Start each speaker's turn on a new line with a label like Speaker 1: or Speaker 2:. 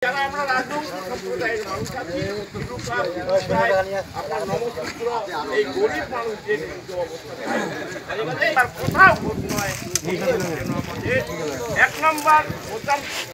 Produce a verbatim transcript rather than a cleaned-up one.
Speaker 1: যারা আমরা রাজবংশী সম্প্রদায়ের মানুষ আছি, আপনার নমস্কার এই গরিব মানুষদের অবস্থা কোথাও ভোট নয়। এক নম্বর